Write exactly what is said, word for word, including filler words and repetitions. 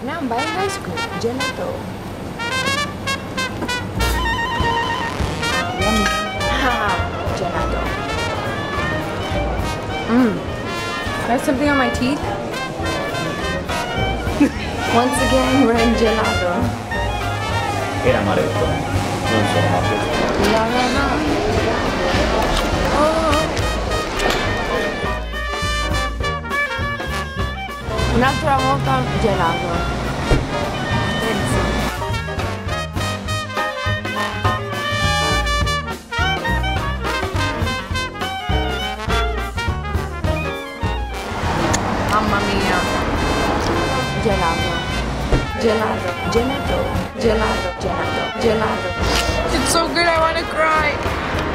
Now I'm buying ice cream. Gelato. Yummy. Haha. Gelato. Mmm. I have something on my teeth. Once again, we're in gelato. Era amaretto, non so, ma No, no, no. Oh. Un'altra volta gelato. Penso. Mamma mia. Gelato. Gelato. Gelato. Gelato. Gelato. Gelato. It's so good, I want to cry.